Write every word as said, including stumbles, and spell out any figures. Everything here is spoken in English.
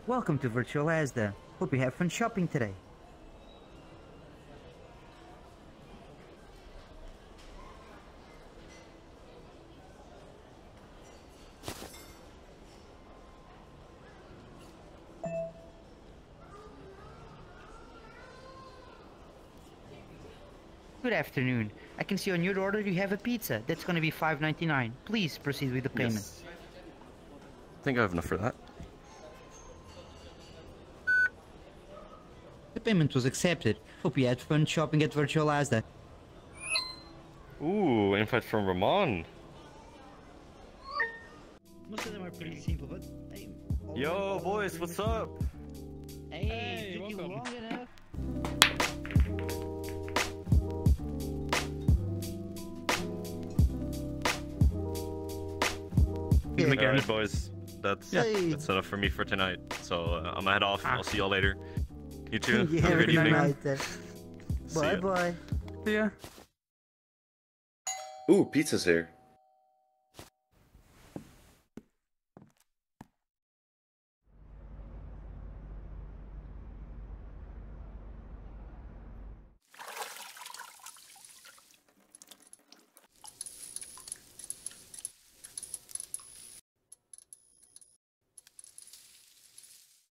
Welcome to Virtual Asda. Hope you have fun shopping today. Good afternoon. I can see on your order you have a pizza. That's going to be five ninety-nine. Please proceed with the payment. Yes. I think I have enough for that. The payment was accepted. Hope you had fun shopping at Virtual Asda. Ooh, invite from Ramon. Most of them are pretty simple, but hey, Yo, boys, what's up? Hey, Hey, took you welcome. long enough? Meet 'em again. Alright, boys. That's Yeah. that's enough for me for tonight. So uh, I'm gonna head off. I'll see y'all later. You too. Yeah, Have a great good evening. night, then. See Bye ya. bye. Yeah. Ooh, pizza's here.